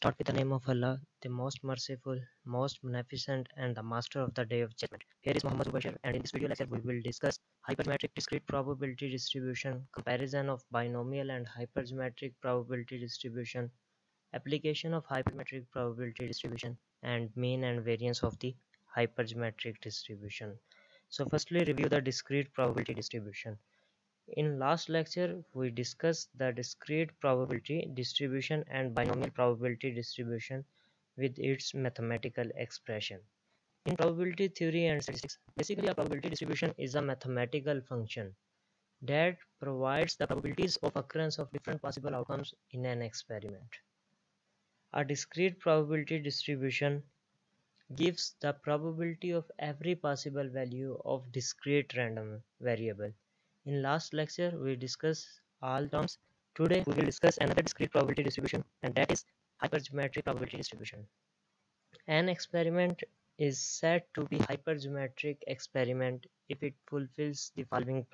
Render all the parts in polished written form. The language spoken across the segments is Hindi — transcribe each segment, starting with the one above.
start with the name of Allah, the most merciful, most beneficent, and the master of the day of judgment. Here is Muhammad Zubashir, and in this video lecture we will discuss hypergeometric discrete probability distribution, comparison of binomial and hypergeometric probability distribution, application of hypergeometric probability distribution, and mean and variance of the hypergeometric distribution. So firstly, review the discrete probability distribution. In last lecture, we discussed the discrete probability distribution and binomial probability distribution with its mathematical expression. In probability theory and statistics, basically a probability distribution is a mathematical function that provides the probabilities of occurrence of different possible outcomes in an experiment. A discrete probability distribution gives the probability of every possible value of discrete random variable. In last lecture, we discussed all terms. Today, we will discuss another discrete probability distribution, and that is hypergeometric probability distribution. An experiment is said to be hypergeometric experiment if it fulfills the following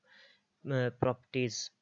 properties.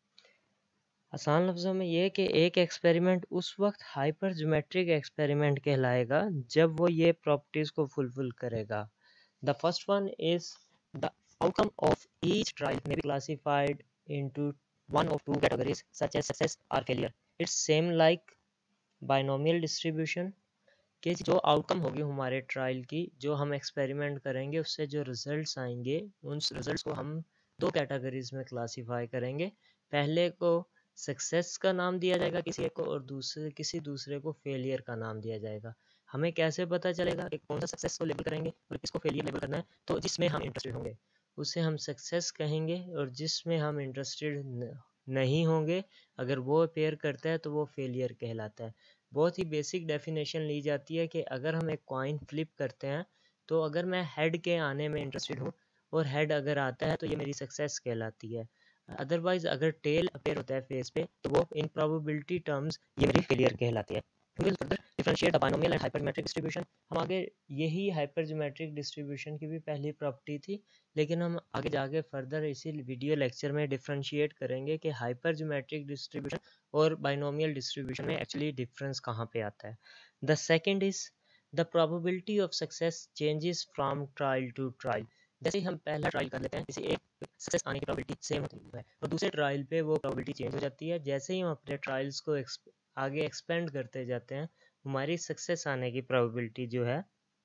आसान लफ्ज़ों में ये कि एक एक्सपेरिमेंट उस वक्त हाइपरज्योमेट्रिक एक्सपेरिमेंट कहलाएगा जब वो ये प्रॉपर्टीज़ को फुलफिल करेगा. The first one is the outcome of each trial may be classified into one of two categories such as success or failure. It's same like binomial distribution कि जो आउटकम होगी हमारे ट्रायल की, जो हम एक्सपेरिमेंट करेंगे उससे जो रिजल्ट्स आएंगे उन रिजल्ट्स को हम दो कैटेगरीज में क्लासीफाई करेंगे. पहले को सक्सेस का नाम दिया जाएगा किसी एक को, और किसी दूसरे को फेलियर का नाम दिया जाएगा. हमें कैसे पता चलेगा कि कौन सा सक्सेस को लेबल करेंगे और किसको फेलियर लेबल करना है? तो जिसमें हम इंटरेस्टेड होंगे उसे हम सक्सेस कहेंगे, और जिसमें हम इंटरेस्टेड नहीं होंगे अगर वो अपेयर करता है तो वो फेलियर कहलाता है. बहुत ही बेसिक डेफिनेशन ली जाती है कि अगर हम एक कॉइन फ्लिप करते हैं तो अगर मैं हेड के आने में इंटरेस्टेड हूँ और हेड अगर आता है तो ये मेरी सक्सेस कहलाती है. अदरवाइज अगर टेल अपेयर होता है फेस पे तो वो इन प्रोबेबिलिटी टर्म्स ये मेरी फेलियर कहलाती है. We will further differentiate the binomial and hypergeometric distribution. हम आगे यही hypergeometric distribution की भी पहली प्रॉपर्टी थी, लेकिन हम आगे जाके फर्दर इसी वीडियो लेक्चर में डिफरेंशिएट करेंगे कि hypergeometric distribution और binomial distribution में एक्चुअली डिफरेंस कहाँ पे आता है. The second is the probability of success changes from trial to trial. जैसे ही हम पहला ट्रायल कर लेते हैं किसी एक सक्सेस आने की प्रोबेबिलिटी सेम होती है और दूसरे ट्रायल पे वो प्रोबेबिलिटी चेंज हो जाती है. जैसे ही हम अपने ट्रायल्स को आगे एक्सपेंड करते जाते हैं हमारी सक्सेस आने की प्रोबेबिलिटी जो है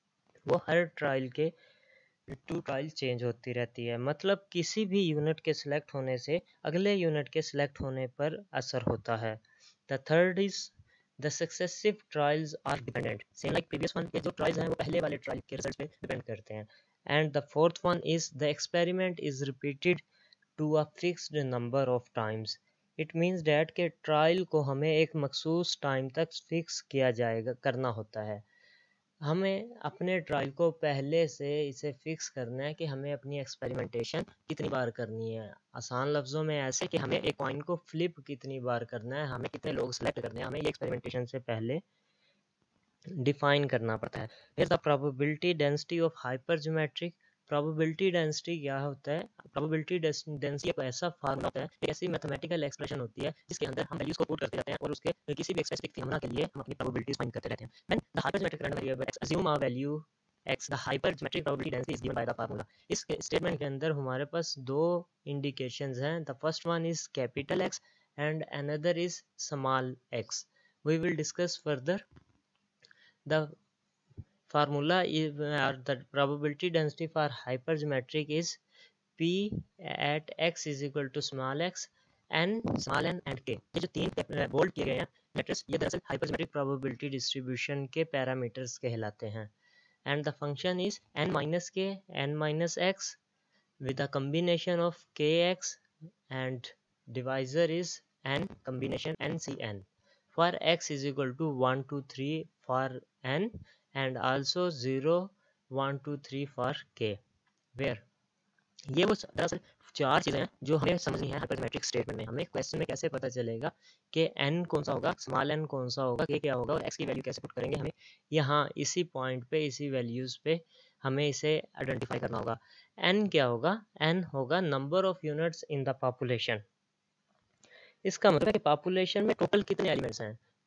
वो हर ट्रायल के टू ट्रायल चेंज होती रहती है. मतलब किसी भी यूनिट के सिलेक्ट होने से अगले यूनिट के सिलेक्ट होने पर असर होता है. The third is the successive trials are dependent, same like previous one. जो ट्रायल्स हैं वो पहले वाले ट्रायल के रिजल्ट पे डिपेंड करते हैं. And the fourth one is the experiment is repeated to a fixed number of times. It means that K trial को हमें एक मखसूस टाइम तक फिक्स किया जाएगा करना होता है. हमें अपने ट्रायल को पहले से इसे फिक्स करना है कि हमें अपनी एक्सपेरिमेंटेशन कितनी बार करनी है. आसान लफ्ज़ों में ऐसे कि हमें एक कॉइन को फ्लिप कितनी बार करना है, हमें कितने लोग सेलेक्ट करने हैं, हमें ये एक्सपेरिमेंटेशन से पहले डिफाइन करना पड़ता है. फिर the probability density of hypergeometric. Probability density क्या होता है? प्रोबेबिलिटी डेंसिटी एक ऐसा फार्मूला होता है, एक ऐसी मैथमेटिकल एक्सप्रेशन होती है जिसके अंदर हम वैल्यूज को पुट करते रहते हैं और उसके किसी भी स्पेसिफिक फिनोमेना के लिए हम अपनी प्रोबेबिलिटीज फाइंड करते रहते हैं. When the hypergeometric random variable x assume a value x, the hypergeometric probability density is given by the formula. इस स्टेटमेंट के अंदर हमारे पास दो इंडिकेशंस हैं. The first one is capital x and another is small x. We will discuss further. The formula is or the probability density for hypergeometric is p at x is equal to small x n small n and k. ये जो तीन बोल्ड किए गए हैं लेटर्स ये दरअसल हाइपरजेमेट्रिक प्रोबेबिलिटी डिस्ट्रीब्यूशन के पैरामीटर्स कहलाते हैं. And the function is n minus k n minus x with a combination of kx and divisor is n combination ncn. For x is equal to 1 2 3 for n and also 0 1 2 3 for k, where ये वो दरअसल चार चीज़ें हैं जो हमें समझनी है हाइपरजेमेट्रिक स्टेटमेंट में. हमें क्वेश्चन में कैसे पता चलेगा कि n कौन सा होगा, स्मॉल n कौन सा होगा, k क्या होगा और x की वैल्यू कैसे पुट करेंगे. हमें यहाँ इसी पॉइंट पे इसी वैल्यूज़ पे हमें इसे आइडेंटिफाई करना होगा. n क्या होगा? n होगा number of units in the population. इसका मतलब है कि पॉपुलेशन में टोटल कितने एलिमेंट्स हैं.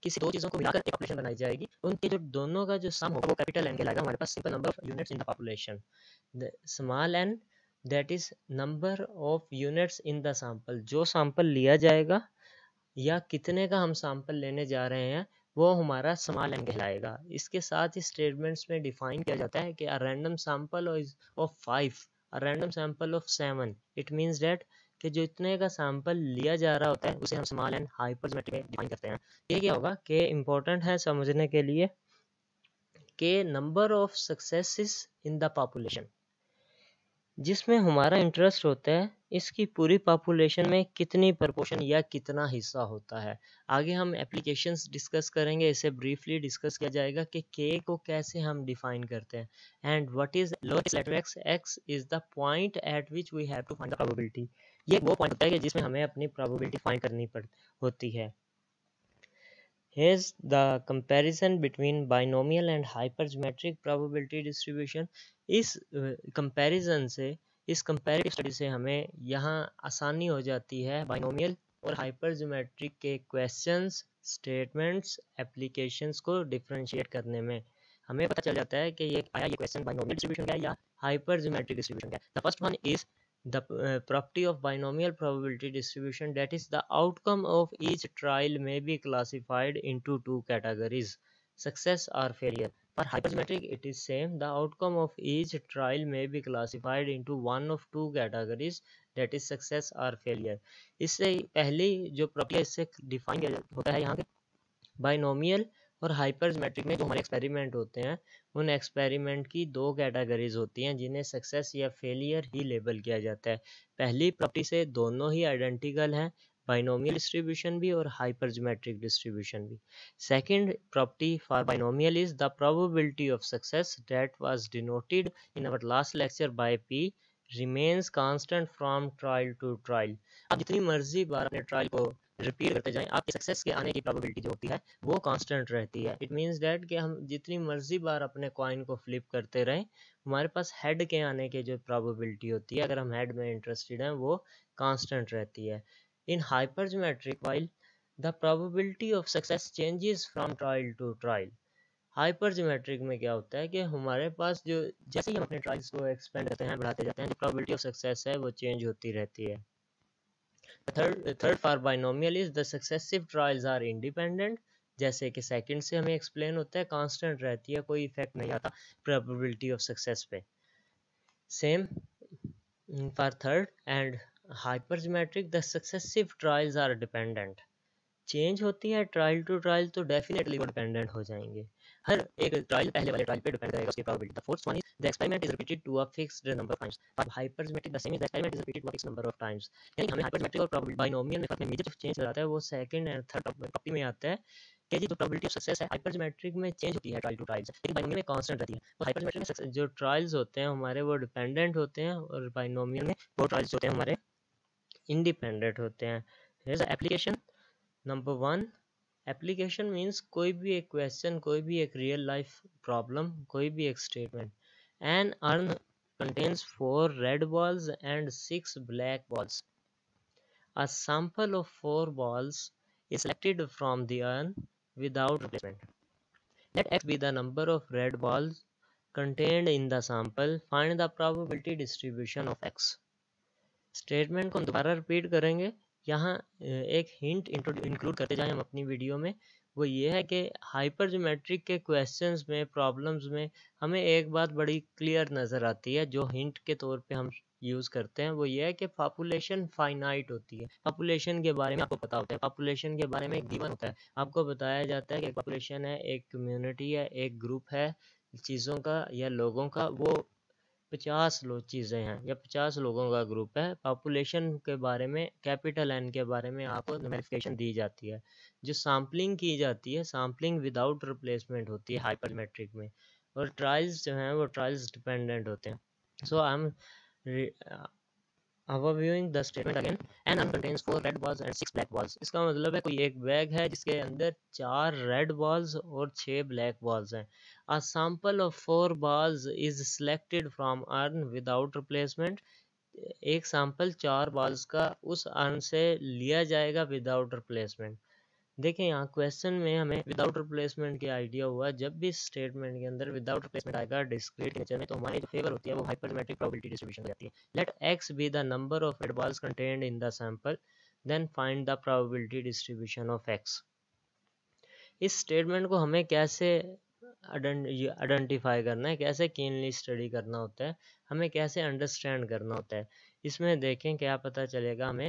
किसी दो चीज़ों को मिलाकर एक पॉपुलेशन बनाई जाएगी, उनके जो दोनों का जो सम होगा वो कैपिटल एन कहलाएगा। हमारे पास simple number of units in the population, the small N that is number of units in the sample, जो सैंपल लिया जाएगा या कितने का हम सैंपल लेने जा रहे हैं वो हमारा स्मॉल एन कहलाएगा। इसके साथ ही स्टेटमेंट्स में डिफाइन किया जाता है कि a random sample of 5, a random sample of 7, it means that कि जो इतने का सैंपल लिया जा रहा होता है उसे हम स्मॉल एन हाइपरजमेट्रिक में डिफाइन करते हैं। ये क्या होगा कि इम्पोर्टेंट है समझने के लिए कि number of successes in the population, जिसमें हमारा इंटरेस्ट होता है इसकी पूरी पॉपुलेशन में कितनी प्रपोर्शन या कितना हिस्सा होता है। आगे हम एप्लीकेशंस डिस्कस करेंगे, इसे ब्रीफली डिस्कस किया जाएगा कि के को कैसे हम डिफाइन करते हैं। And what is lowest letter X, X is the point at which we have to find the probability. ये वो पॉइंट होता है कि जिसमें हमें अपनी प्रोबेबिलिटी फाइंड करनी होती है। Here's the comparison between binomial and hypergeometric probability distribution. इस कंपैरिजन से, इस कंपैरेटिव स्टडी से हमें यहाँ आसानी हो जाती है बाइनोमियल और हाइपरजियोमेट्रिक के क्वेश्चंस, स्टेटमेंट्स, एप्लीकेशंस को डिफरेंशिएट करने में। हमें पता चल जाता है कि ये आया ये क्वेश्चन बाइनोमियल डिस्ट्रीब्यूशन का है या हाइपरजियोमेट्रिक डिस्ट्रीब्यूशन का है। The first one is the property of binomial probability distribution, that is the outcome of each trial may be classified into two categories, success or failure. For hypergeometric it is same, the outcome of each trial may be classified into one of two categories, that is success or failure. इससे पहली जो प्रॉपर्टी है इससे डिफाइन किया होता है यहाँ के बाइनोमियल और हाइपरजमेट्रिक में जो हमारे एक्सपेरिमेंट होते हैं उन एक्सपेरिमेंट की दो कैटेगरीज होती हैं जिन्हें सक्सेस या फेलियर ही लेबल किया जाता है। पहली प्रॉपर्टी से दोनों ही आइडेंटिकल हैं, बाइनोमियल डिस्ट्रीब्यूशन भी और हाइपरजमेट्रिक डिस्ट्रीब्यूशन भी। Second property for binomial is the probability of success that was denoted in our last lecture by p remains constant from trial to trial. आप जितनी मर्जी बार अपने ट्रायल को रिपीट करते जाएं, आपके सक्सेस के आने की प्रोबेबिलिटी जो होती है वो कांस्टेंट रहती है। इट मींस दैट कि हम जितनी मर्जी बार अपने कॉइन को फ्लिप करते रहें, हमारे पास हेड के आने की जो प्रोबेबिलिटी होती है, अगर हम हेड में इंटरेस्टेड हैं, वो कांस्टेंट रहती है। In hypergeometric while the probability of success changes from trial to trial. Hypergeometric में क्या होता है कि हमारे पास जो जैसे ही हम अपने ट्रायल्स को एक्सपेंड करते हैं, बढ़ाते जाते हैं, जो प्रोबेबिलिटी ऑफ सक्सेस है वो चेंज होती रहती है। Third for binomial is the successive trials are independent, जैसे कि सेकंड से हमें एक्सप्लेन होता है, कांस्टेंट रहती है, कोई इफेक्ट नहीं आता प्रोबेबिलिटी ऑफ सक्सेस पे। Same for third and hypergeometric the successive trials are dependent, change होती है ट्रायल टू ट्रायल तो डेफिनेटली वो डिपेंडेंट हो जाएंगे। हर एक ट्रायल पहले वाले ट्रायल पे डिपेंड करेगा उसकी probability. The fourth one is the experiment is repeated to a fixed number of times. For hypergeometric the same is the experiment is repeated to a fixed number of times. यानी हमें हाइपरज्योमेट्रिक और प्रोबेबिलिटी बाइनोमियल में फर्क में मेजर चेंज नजर आता है वो सेकंड एंड थर्ड प्रॉपर्टी में आता है कि जी जो प्रोबेबिलिटी ऑफ सक्सेस है हाइपरज्योमेट्रिक में चेंज होती है ट्रायल टू ट्रायल, लेकिन बाइनोमियल में कांस्टेंट रहती है। तो हाइपरज्योमेट्रिक में जो ट्रायल्स होते हैं हमारे वो डिपेंडेंट होते हैं और बाइनोमियल में वो ट्रायल्स होते हैं हमारे इंडिपेंडेंट होते हैं। Here the application number 1, application means कोई भी एक क्वेश्चन, कोई भी एक रियल लाइफ प्रॉब्लम, कोई भी एक statement. An urn contains 4 red balls and 6 black balls. A sample of 4 balls is selected from the urn without replacement. Let x be the number of red balls contained in the sample. Find the probability distribution of x. Statement को हम दोबारा रिपीट करेंगे। यहाँ एक हिंट इंक्लूड करते जाएं हम अपनी वीडियो में, वो ये है कि हाइपरज्योमेट्रिक के क्वेश्चंस में, प्रॉब्लम्स में हमें एक बात बड़ी क्लियर नज़र आती है जो हिंट के तौर पे हम यूज़ करते हैं, वो ये है कि पॉपुलेशन फाइनाइट होती है। पॉपुलेशन के बारे में आपको पता होता है, पॉपुलेशन के बारे में एक गिवन होता है, आपको बताया जाता है कि एक पॉपुलेशन है, एक कम्युनिटी है, एक ग्रुप है चीज़ों का या लोगों का, वो 50 चीज़ें हैं या 50 लोगों का ग्रुप है। पॉपुलेशन के बारे में, कैपिटल एन के बारे में आपको नोटिफिकेशन दी जाती है। जो सैम्पलिंग की जाती है, सैम्पलिंग विदाउट रिप्लेसमेंट होती है हाइपरमेट्रिक में, और ट्रायल्स जो हैं वो ट्रायल्स डिपेंडेंट होते हैं। So I am overviewing the statement again. An urn contains 4 red balls and 6 black balls. इसका मतलब है कोई एक बैग है जिसके अंदर 4 रेड बॉल्स और 6 ब्लैक बॉल्स हैं। A sample of 4 balls is selected from urn without replacement. एक सैंपल 4 बॉल्स का उस अर्न से लिया जाएगा विदाउट रिप्लेसमेंट। देखें यहाँ क्वेश्चन में हमें विदाउट रिप्लेसमेंट की आइडिया हुआ, जब भी स्टेटमेंट के अंदर विदाउट रिप्लेसमेंट आएगा डिस्क्रीट नेचर में, तो हमारी जो फेवर होती है वो हाइपरजोमेट्रिक प्रोबेबिलिटी डिस्ट्रीब्यूशन हो जाती है। Let x be the number of red balls contained in the sample, then find the probability distribution of x. इस स्टेटमेंट को हमें कैसे आइडेंटिफाई करना है, कैसे कीनली स्टडी करना होता है, हमें कैसे अंडरस्टैंड करना होता है, इसमें देखें क्या पता चलेगा हमें।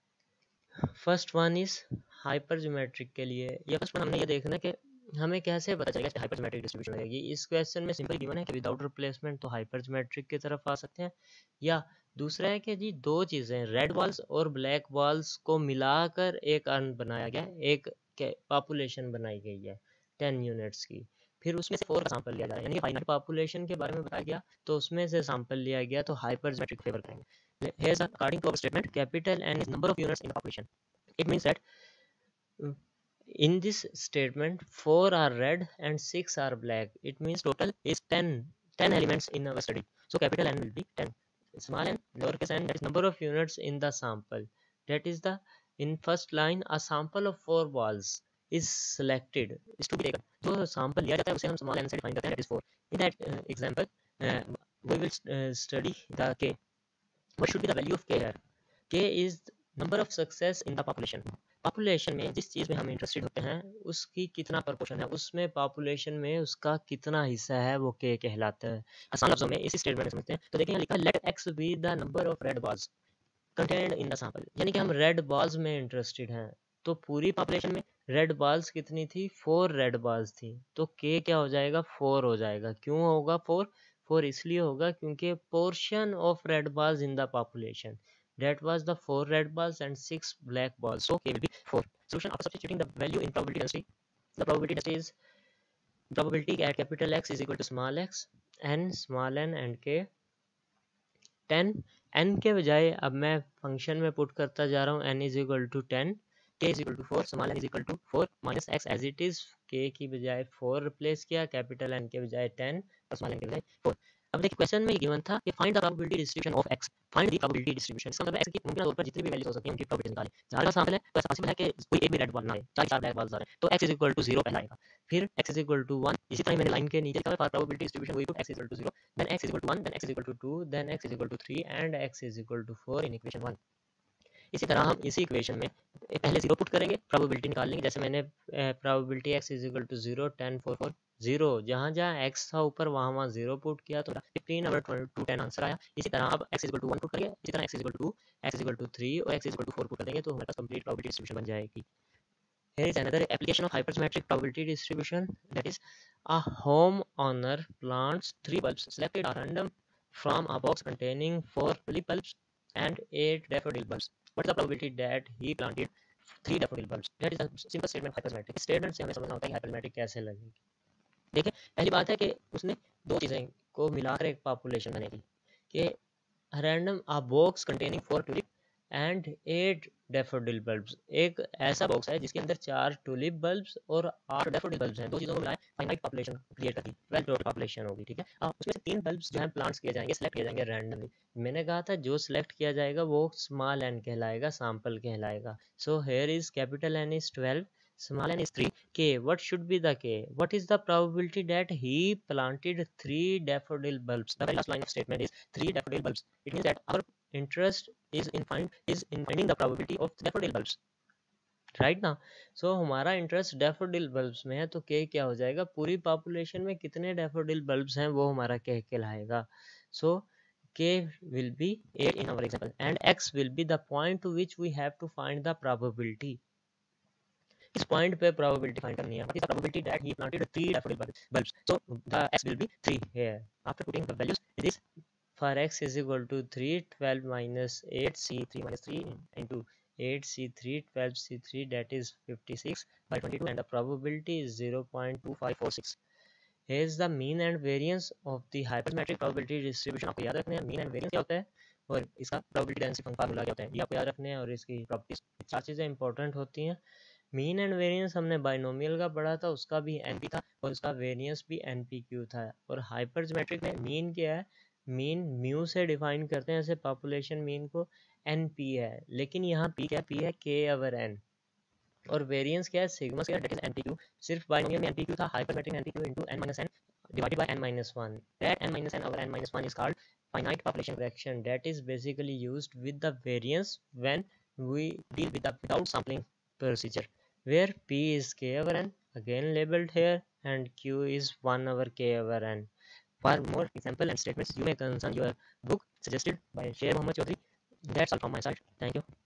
फर्स्ट वन इज हाइपरज्योमेट्रिक के लिए, या फर्स्ट वन हमने ये देखना कि हमें कैसे पता चलेगा हाइपरज्योमेट्रिक डिस्ट्रीब्यूशन रहेगी। इस क्वेश्चन में सिंपल गिवन है कि विदाउट रिप्लेसमेंट तो हाइपरज्योमेट्रिक की तरफ आ सकते हैं, या दूसरा है कि जी दो चीज़ें रेड बॉल्स और ब्लैक बॉल्स को मिलाकर एक अर्न बनाया गया, एक पॉपुलेशन बनाई गई है 10 यूनिट्स की, फिर उसमें से 4 का सैंपल लिया जा रहा है, यानी फाइनाइट पॉपुलेशन के बारे में बताया गया तो उसमें से सैंपल लिया गया, तो हाइपरज्योमेट्रिक फेवर करेंगे। Here's according to our statement, capital N is number of units in the population. It means that in this statement 4 are red and 6 are black. It means total is 10 elements in our study. So capital N will be 10. Small n, lowercase n, that is number of units in the sample. That is the, in first line, a sample of 4 balls is selected, is to be taken. जो sample लिया जाता है उसे हम small n से define करते हैं, that is 4. In that example, we will study the k. What should be the value of k here? K is number of success in the population. Population में जिस चीज़ में हम इंटरेस्टेड होते हैं उसकी कितना प्रपोर्शन है, उसमें पॉपुलेशन में उसका कितना हिस्सा है, वो के कहलाता है। आसान लफ्जों में इसी स्टेटमेंट में समझते हैं, तो देखिए यहाँ लिखा let x be the number of red balls contained in the sample, यानी कि हम रेड बॉल्स में इंटरेस्टेड हैं। तो पूरी पॉपुलेशन में रेड बॉल्स कितनी थी, 4 रेड बॉल्स थी, तो के क्या हो जाएगा, 4 हो जाएगा। क्यों होगा 4? 4 इसलिए होगा क्योंकि portion of red balls in the population, that was the 4 red balls and 6 black balls, so k will be 4. Solution after substituting the value in probability density. The probability density is probability at capital X is equal to small x, n, small n and k 10. n के बजाय अब मैं फंक्शन में पुट करता जा रहा हूँ, n is equal to 10, k is equal to 4, small n is equal to 4 minus x as it is, k की बजाय 4 रिप्लेस किया, कैपिटल n के बजाय 10 और स्मॉल n के बजाय 4। अब देखिए क्वेश्चन में गिवन था कि find the probability distribution of x, find the probability distribution. इसका मतलब x की मुमकिन तौर पर जितनी भी वैल्यूज हो सकती हैं उनकी प्रोबेबिलिटी निकालें। चार का सैंपल है तो ऐसा पॉसिबल है कि कोई एक भी रेड बॉल ना आए, चार ब्लैक बॉल्स आ रहे हैं, तो x इज इक्वल टू 0 पहला आएगा, फिर x इज इक्वल टू 1, इसी तरह मैंने लाइन के नीचे लिखा है for probability distribution we put x is equal to 0, then x is equal to 1, then x is equal to 2, then x is equal to 3 and x is equal to 4 in equation 1। इसी तरह हम इसी इक्वेशन में पहले 0 पुट करेंगे, प्रोबेबिलिटी निकाल लेंगे। जैसे मैंने probability x is equal to 0, 10, 4, 4, 0, जहाँ जहाँ x था ऊपर वहाँ 0 पुट किया तो 15 और 2, 10 आंसर आया। इसी तरह अब x is equal to 1 put करेंगे, इसी तरह x is equal to 2, x is equal to 3 और x is equal to 4 put कर देंगे तो हमारे पास कंप्लीट प्रोबेबिलिटी डिस्ट्रीब्यूशन बन जाएगी। Here is another application of hypersymmetric probability distribution, that is a homeowner plants 3 bulbs selected at random from a box containing 4 tulip bulbs and 8 daffodil bulbs. What is the probability that he planted 3 daffodil bulbs? That is a simple statement hypersymmetric. Statement से हमें समझना होता है कि hypersymmetric कैसे लगेगी। देखिए पहली बात है कि उसने दो चीज़ें को मिलाकर एक पॉपुलेशन बनेगी कि random a box containing 4 tulip and 8 daffodil bulbs, एक ऐसा बॉक्स है जिसके अंदर 4 टुलिप बल्ब्स और 8 डैफोडिल बल्ब्स हैं। दो चीज़ों को मिलाएं फाइनाइट पॉपुलेशन क्रिएट करती है, 12 टोटल पॉपुलेशन होगी, ठीक है। अब उसमें से 3 बल्ब्स जो हैं प्लांट्स किए जाएंगे, सेलेक्ट किए जाएंगे रैंडमली। मैंने कहा था जो सिलेक्ट किया जाएगा वो स्मॉल एन कहलाएगा, सैंपल कहलाएगा। So here is capital N is 12, small n is 3, k, what should be the k? What is the probability that he planted 3 daffodil bulbs? The very last line of statement is 3 daffodil bulbs. It means that our interest is in finding the probability of daffodil bulbs, right ना। so हमारा इंटरेस्ट डैफोडिल बल्ब्स में है, तो k क्या हो जाएगा, पूरी पॉपुलेशन में कितने डैफोडिल बल्ब्स हैं वो हमारा k कहलाएगा। so k will be 8 in our example and x will be the point to which we have to find the probability। इस पॉइंट पे प्रोबेबिलिटी फाइंड करनी है। What is the probability that he planted 3 daffodil bulbs? So the x will be 3 here. After putting the values, it is for x is equal to 3, 12 minus 8 c3 minus 3 into 8 c3 12 c3, that is 56 by 22 and the probability is 0.2546। Here is the mean and variance of the hypersymmetric probability distribution। आपको याद रखना है mean and variance क्या होता है और इसका probability density फार्मूला क्या होता है, ये आपको याद रखने हैं। और इसकी प्रॉपर्टीज 4 चीज़ें इंपॉर्टेंट होती हैं। मीन एंड वेरिएंस हमने बाइनोमियल का पढ़ा था, उसका भी एनपी था और उसका वेरिएंस भी एनपीक्यू था। और हाइपरज्योमेट्रिक में मीन क्या है, मीन म्यू से डिफाइन करते हैं, जैसे पॉपुलेशन मीन को एनपी है, लेकिन यहाँ पी क्या है, पी है के ओवर एन। और वेरिएंस क्या है, sigma square that is npq, सिर्फ बाइनोमियल में एनपीक्यू था, hypergeometric npq into n minus n divided by n minus 1, that n minus n over n minus 1 is called finite population fraction, that is basically used with the variance when we deal with the without sampling procedure, where p is k over n again labeled here and q is 1 over k over n. For more example and statements, you may consult your book suggested by Sheikh Muhammad Chaudhry. That's all from my side. Thank you.